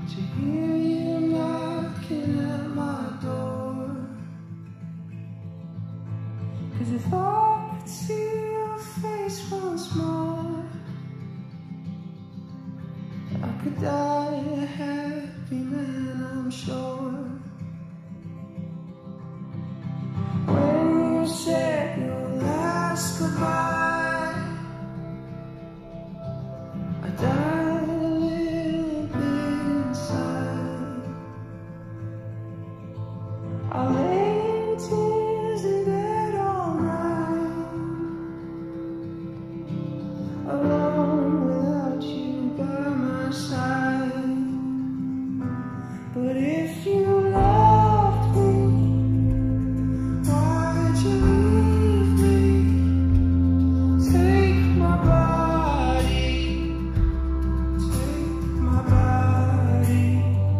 to hear you knocking at my door. 'Cause if I could see your face once more, I could die a happy man, I'm sure. When you said your last goodbye, I died a little bit inside. I lay in tears in bed all night, alone without you by my side. But if you loved me, why'd you leave me? Take my body, take my body.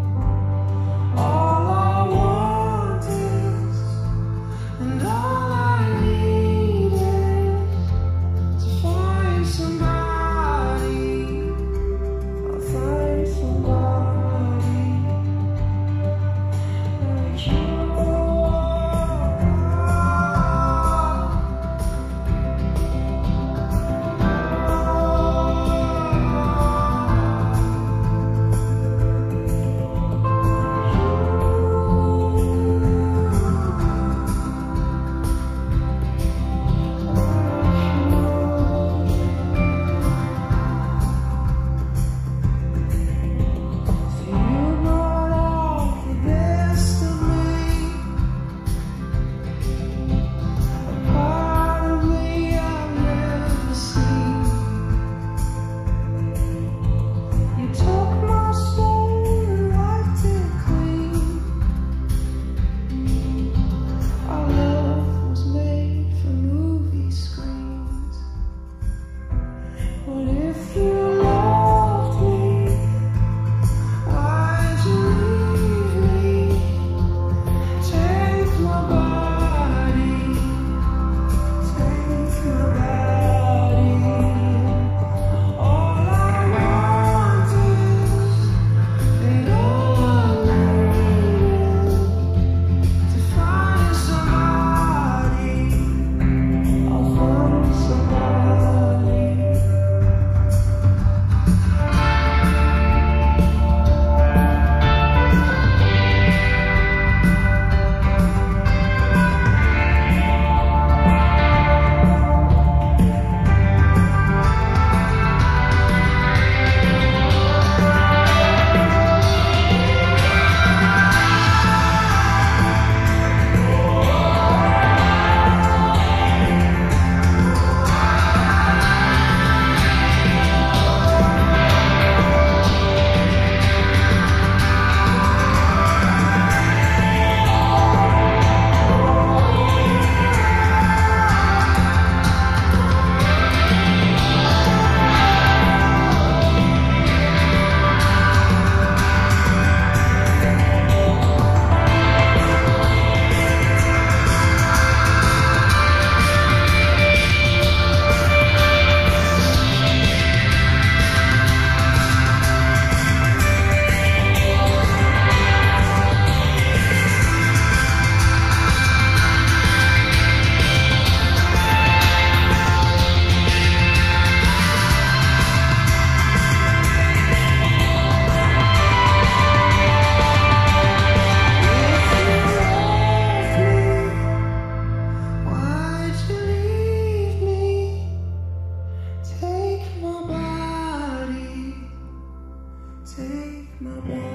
All I want is, and all I need is to find somebody. I'll find somebody like you. Take my body.